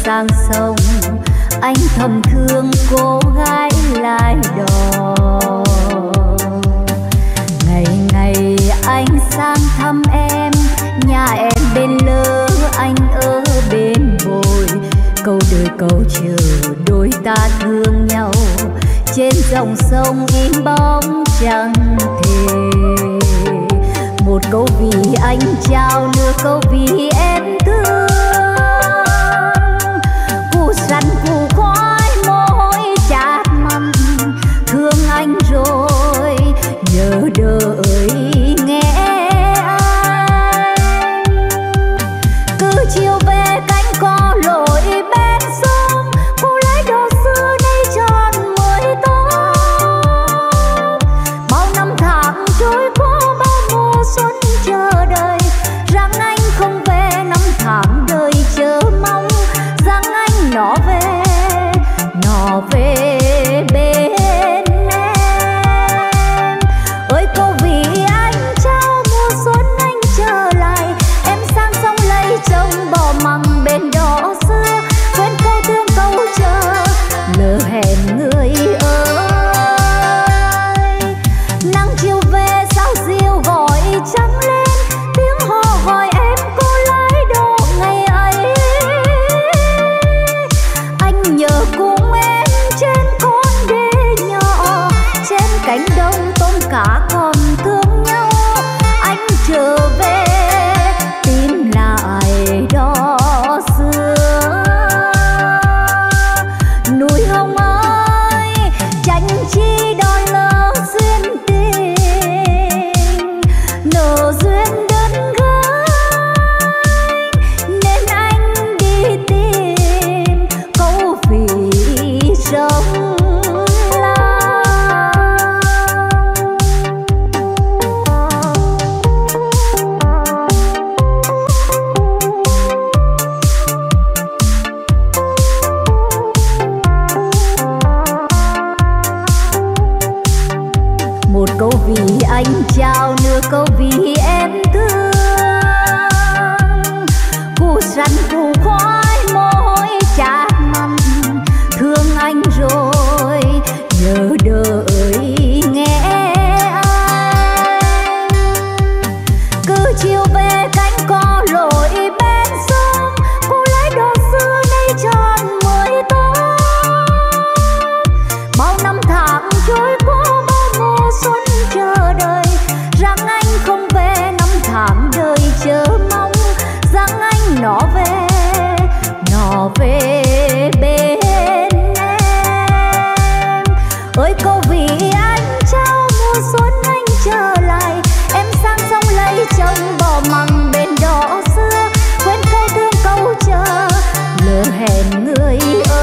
sang sông, anh thầm thương cô gái lai đò. Ngày ngày anh sang thăm em, nhà em bên lỡ anh ở bên bồi. Câu đời câu chờ đôi ta thương nhau, trên dòng sông in bóng chẳng thể. Một câu vì anh trao, nửa câu vì em thương. Củ sắn củ khoai môi chát mặn, thương anh rồi nhớ đợi nghe anh. Cứ chiều về cánh cò lội bên sông, cô lấy đồ xưa nay tròn 10 tóc. Bao năm tháng trôi qua, bao mùa xuân chờ đợi, rằng anh không về. Năm tháng đời chờ mong, rằng anh nó về bên em. Ơi cô vì anh trao mùa xuân anh trở lại, em sang sông lấy chồng bỏ măng bên đó xưa. Quên câu thương câu chờ, lỡ hẹn người ơi. Nắng chiều về sao diều gọi trắng lên, tiếng hò gọi em cô lái đồ ngày ấy. Anh nhớ cùng em trên con đê nhỏ, trên cánh đồng tôm cá còn thương nhau. Anh trở về tìm lại đó xưa. Núi Hồng ơi, tranh chi đòi lỡ duyên tình, nợ duyên đơn gái, nên anh đi tìm câu vì sông Lam. Một câu vì anh trao, nửa câu vì em thương. Củ sắn củ khoai môi chát mặn, thương anh rồi nhớ đợi nghe anh. Cứ chiều về cánh cò lội bên sông, cô lấy đồ xưa nay tròn 10 tóc. Bao năm tháng trôi qua, bao mùa xuân chờ đợi, rằng anh không về. Năm tháng đời chờ mong, rằng anh nó về bên em. Ơi câu vì anh trao mùa xuân anh trở lại, em sang sông lấy chồng bỏ măng bên đó xưa. Quên câu thương câu chờ, lỡ hẹn người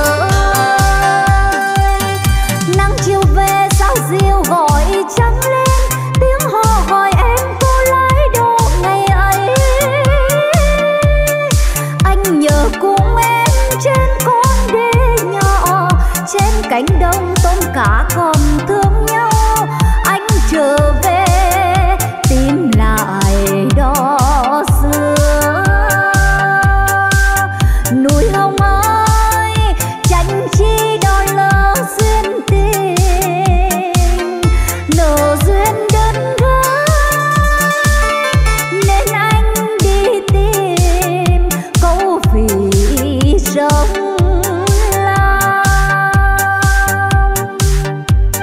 ơi. Nắng chiều về sao diều gọi trắng lên, tiếng hò gọi em cô lái đồ ngày ấy. Anh nhớ cùng em trên con đê nhỏ, trên cánh đồng tôm cá còn thương nhau. Anh trở về tìm lại đó xưa. Núi Hồng ơi, tranh chi đòi lỡ duyên tình, nợ duyên đơn gái, nên anh đi tìm câu vì sông Lam.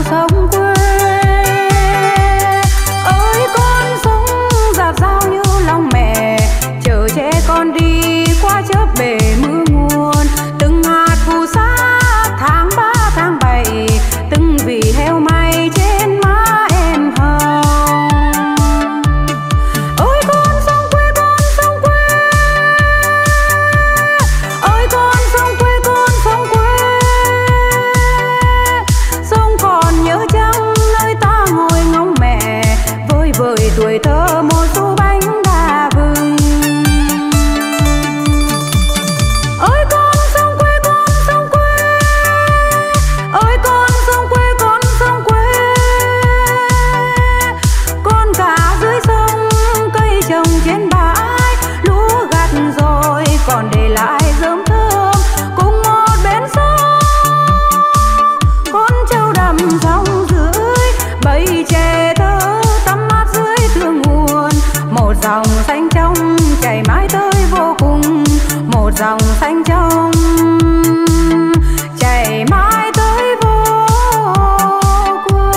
sông quê. Ơi con sông dạt dao như lòng mẹ, chở che con đi qua chớp bể mưa nguồn. Từng hạt phù sa tháng 3 tháng 7, từng vì heo may trên má em hồng. Ôi con sông quê, con sông quê. Ôi con sông quê, con sông quê. Sông còn nhớ chăng nơi ta ngồi ngóng mẹ, vơi vợi tuổi thơ một số bánh đa vừng. Ôi con sông quê, con sông quê. Ôi con sông quê, con sông quê. Con cá dưới sông, cây trồng trên bãi, lúa gặt rồi còn để lại rơm thơm cùng một bên sông. Con trâu đầm sông dưới, bầy trẻ thơ tắm mát dưới thượng nguồn. Một dòng xanh trong chảy mãi tới vô cùng, một dòng xanh trong chảy mãi tới vô cùng.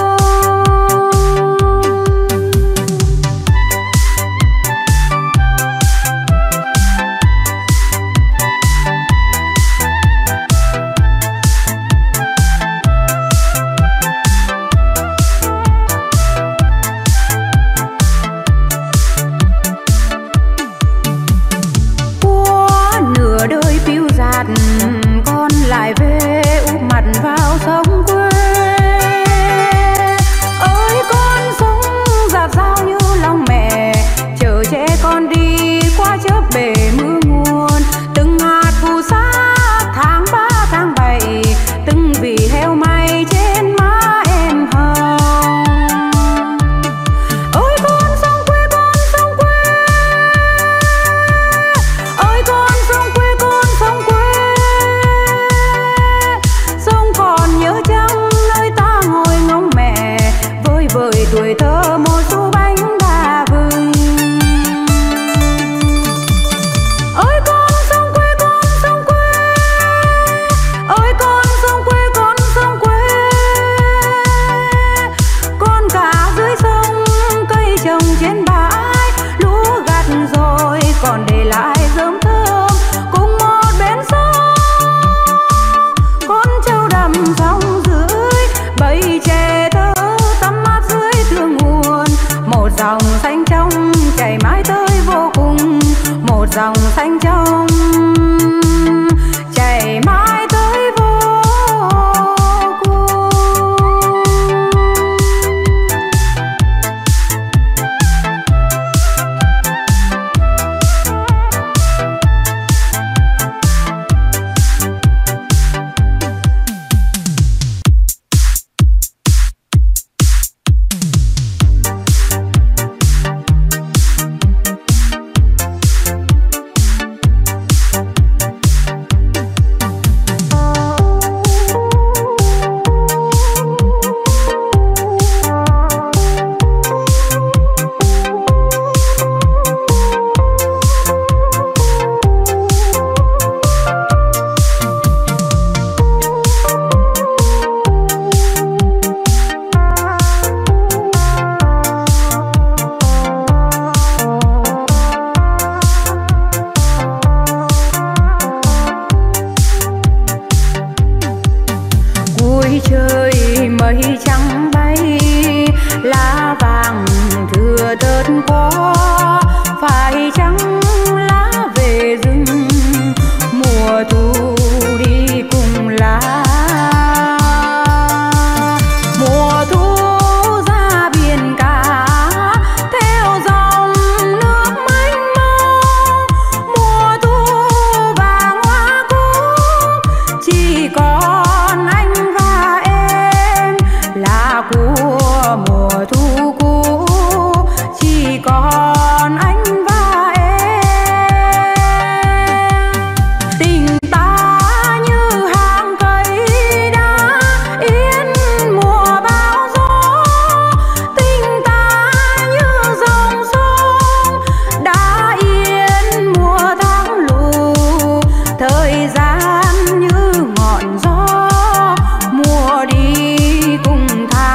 Qua nửa đời phiêu dạt, con lại về úp mặt vào sông quê. Ơi con sông dạt dao như lòng mẹ, chở che con đi qua chớp bể mưa nguồn. Từng hạt phù sa tháng 3 tháng 7, từng vì heo may trên má em hồng. Ôi con sông quê, con sông quê. Ôi con sông quê, con sông quê. Sông còn nhớ chăng nơi ta ngồi ngóng mẹ, vơi vợi tuổi thơ một số bánh đa vừng. Ôi con sông quê, con sông quê. Ôi con sông quê, con sông quê. Con cá dưới sông, cây trồng trên bãi, lúa gặt rồi còn để lại rơm thơm cùng một bên sông. Con trâu đầm sông dưới, bầy trẻ thơ tắm mát dưới thượng nguồn. Một dòng xanh trong chảy mãi tới vô cùng, một dòng xanh trong chảy mãi tới vô cùng. Cuối trời mây trắng bay, lá vàng thừa tớt có. Phải chăng lá về rừng, mùa thu đi cùng lá. Mùa thu ra biển cả, theo dòng nước mênh mông. Mùa thu vàng hoa cúc, chỉ còn anh và em là của mùa thu cũ. Chỉ còn anh và em. Tình ta như hàng cây đã yên mùa bão gió. Tình ta như dòng sông đã yên mùa tháng lù. Thời gian như ngọn gió, mùa đi cùng tháng.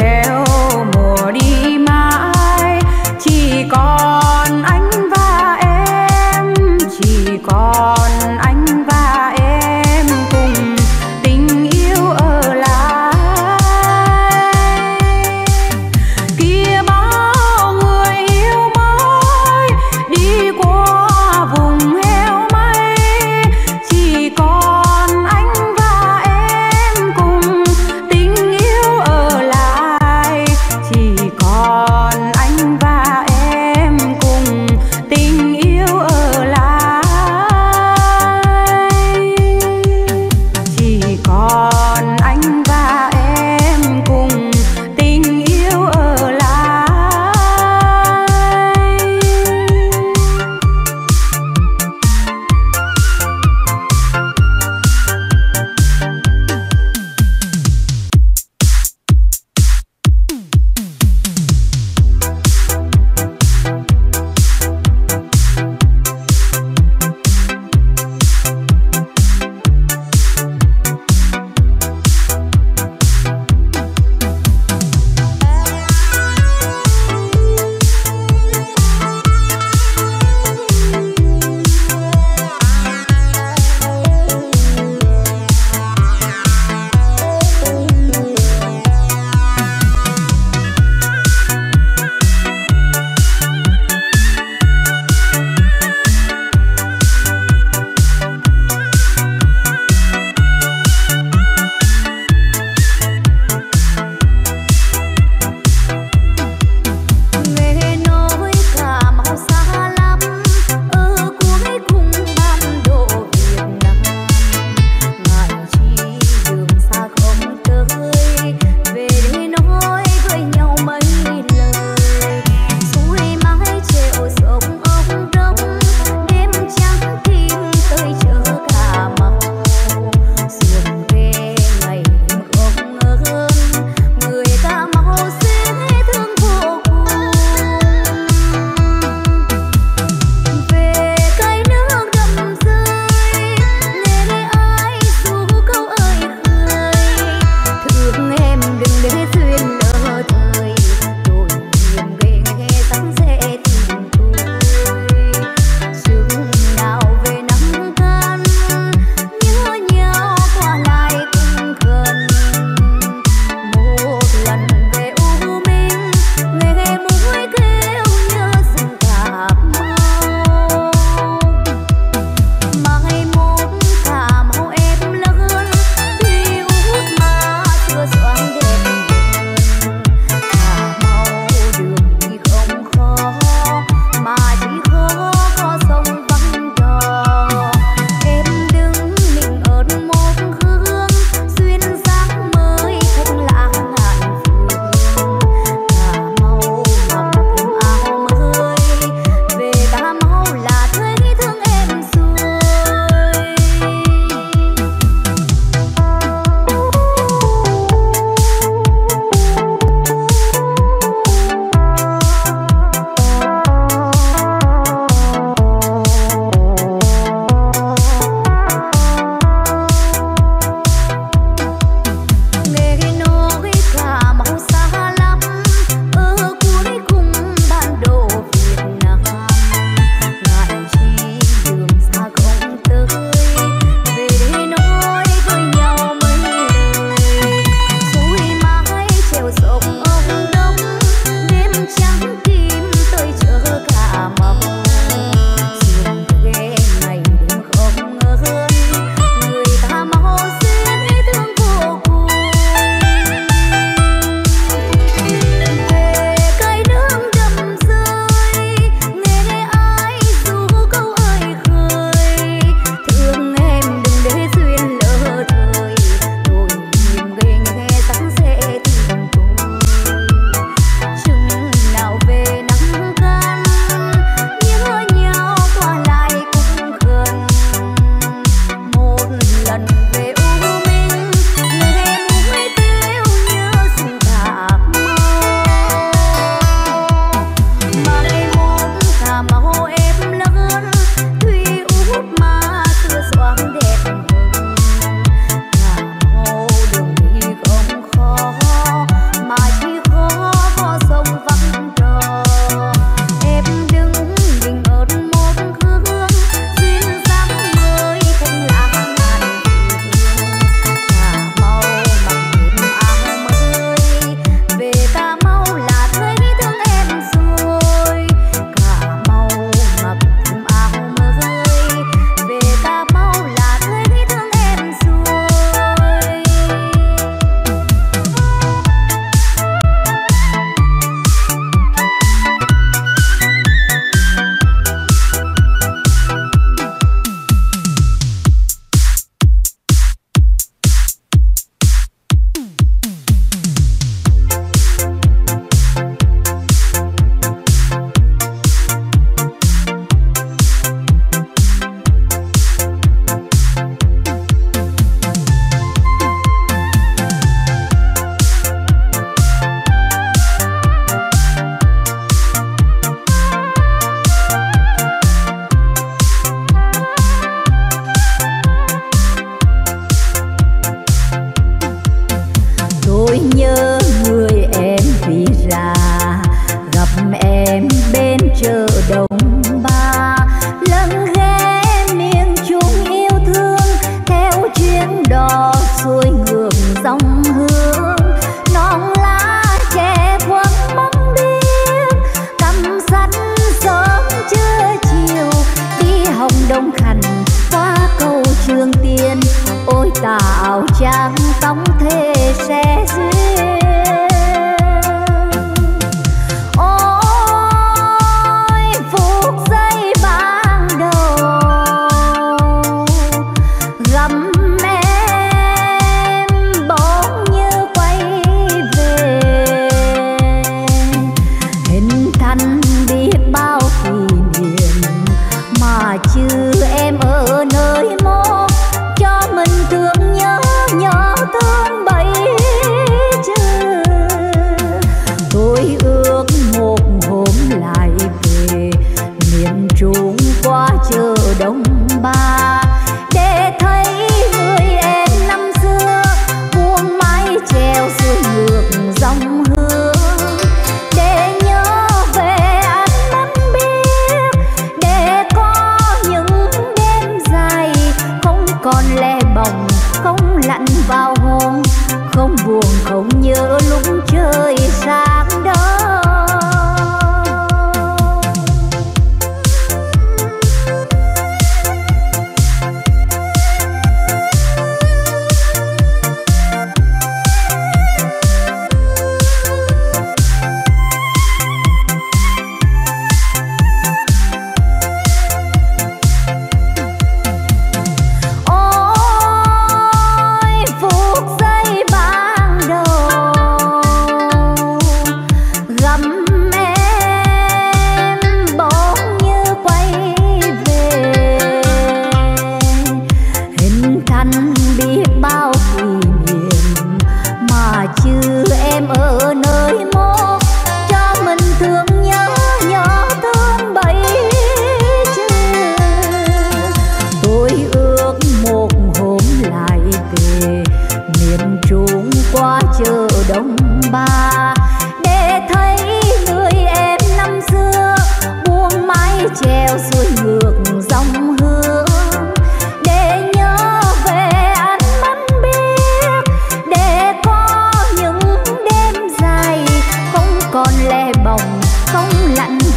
theo mùa đi mãi, chỉ còn anh và em, chỉ còn anh và em cùng tình yêu ở lại. Kia bao người yêu mới đi qua vùng heo mây, chỉ còn anh và em cùng tình yêu ở lại.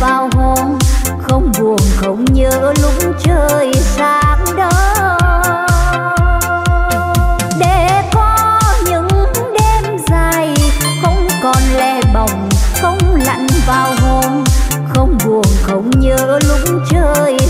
vào hôm, không buồn không nhớ lúc trời sáng đó. Để có những đêm dài không còn lẻ bồng, không lặn vào hôm, không buồn không nhớ lúc trời